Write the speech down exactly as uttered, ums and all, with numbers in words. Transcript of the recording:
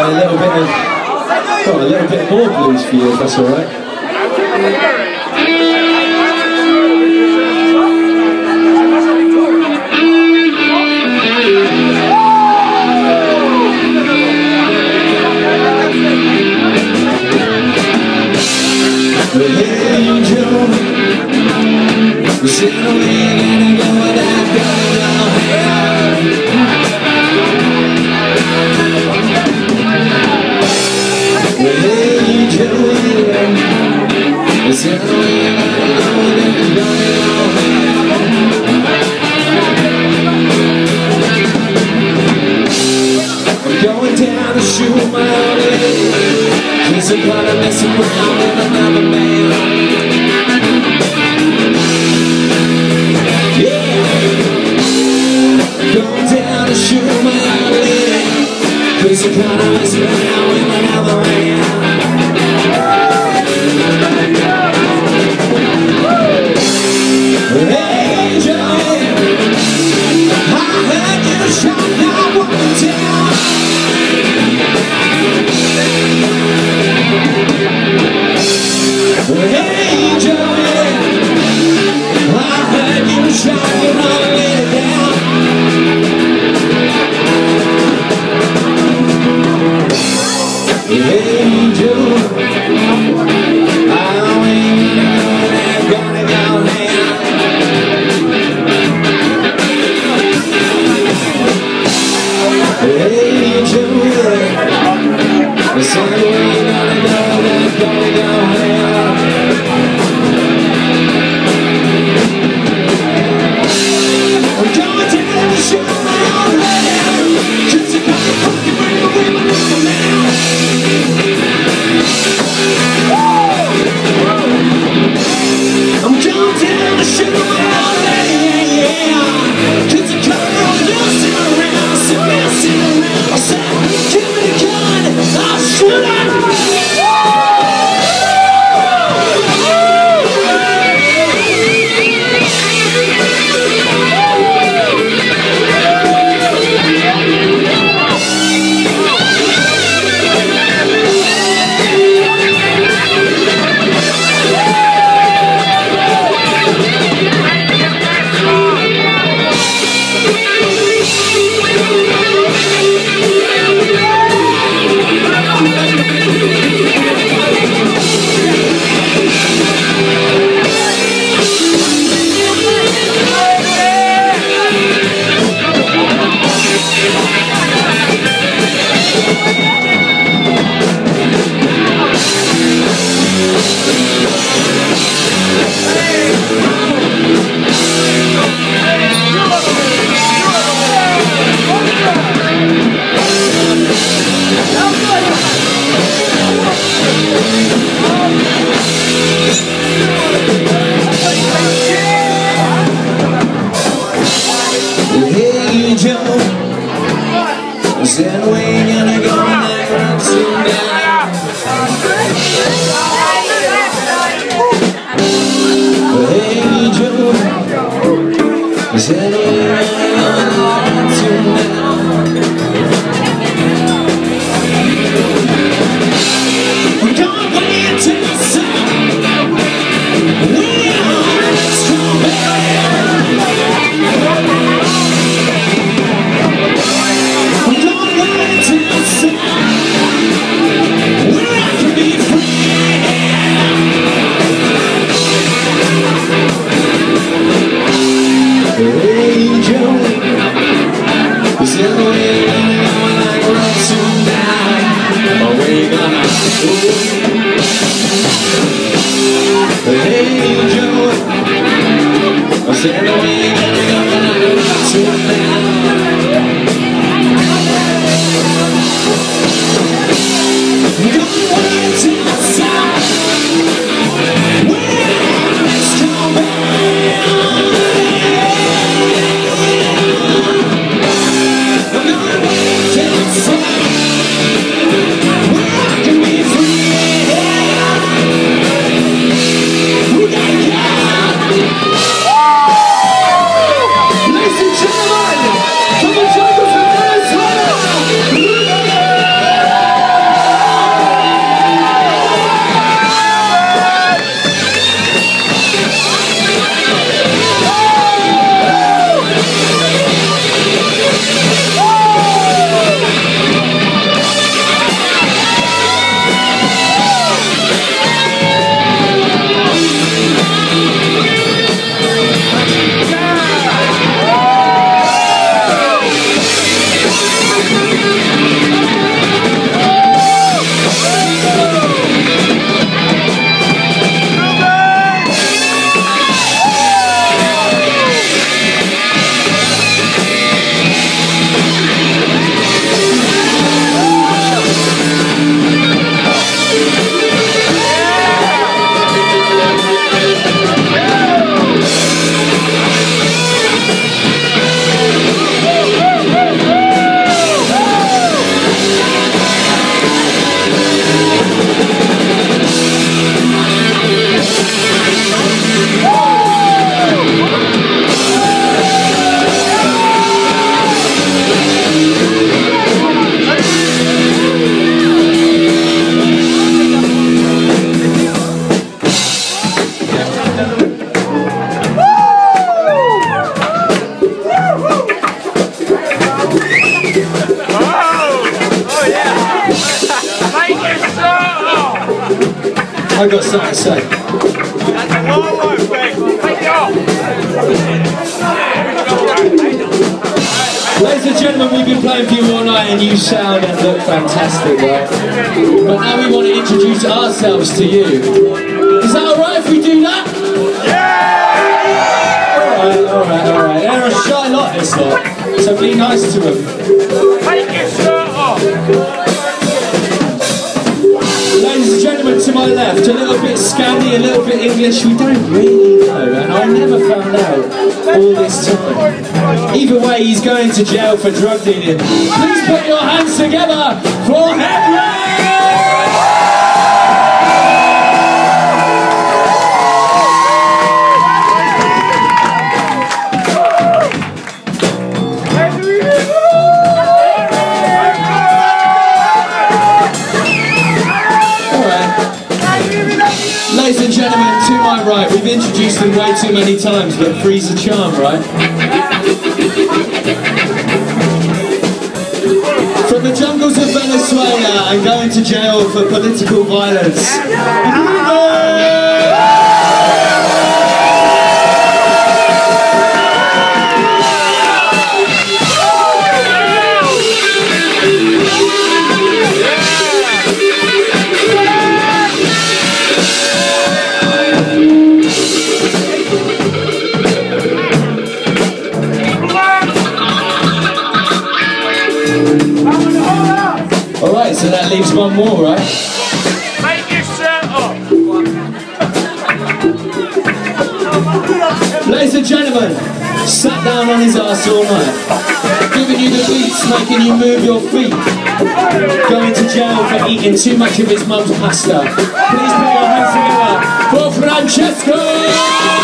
a little bit of, well, a little bit more blues for you, if that's all right. We're sitting away and go with that girl down here. Hey Joey, we're sitting away and go with that girl down here. I'm going down to shoot my own head, cause I'm gonna mess around with another man. Shoot my leg, cause I kinda miss it now with another man. Hey Joey, I heard you shot that woman down. Hey Joey, I heard you shot your lady down. Hey Joe, I ain't gonna, gonna go now. Hey Joe, I said we ain't gonna go, gonna go now. I'm going to the show now, cause you got to fucking bring away my number now. I'm going down to shoot my lady, yeah. Cause the car dancing around, dancing around. I said, give me the gun, I'll shoot it. Hey Joe, I said we're gonna go and run tonight. Hey Joe, I said we're gonna go and run tonight. We're gonna wait till the sun. We are strong. Hey Joe, we said we're gonna go like rock tonight. Are we gonna do? Hey Joe, I said we're gonna go like rock tonight. We're gonna wait till the sun. Let's come back. I'm gonna wait. I got something to say. Ladies and gentlemen, we've been playing for you all night and you sound and look fantastic, right? But now we want to introduce ourselves to you. Is that alright if we do that? Yeah! Alright, alright, alright. They're a shy lot, this lot. So be nice to them. Take your shirt off! Ladies and gentlemen, to my left, a little bit Scandi, a little bit English, we don't really know, and I never found out all this time. Either way, he's going to jail for drug dealing. Please put your hands together for Henry! Ladies and gentlemen, to my right, we've introduced him way too many times, but three's the charm, right? From the jungles of Venezuela and going to jail for political violence. Alright, so that leaves one more, right? Take your shirt off! Ladies and gentlemen, sat down on his ass all night, giving you the beats, making you move your feet, going to jail for eating too much of his mum's pasta. Please put your hands together for Francesco!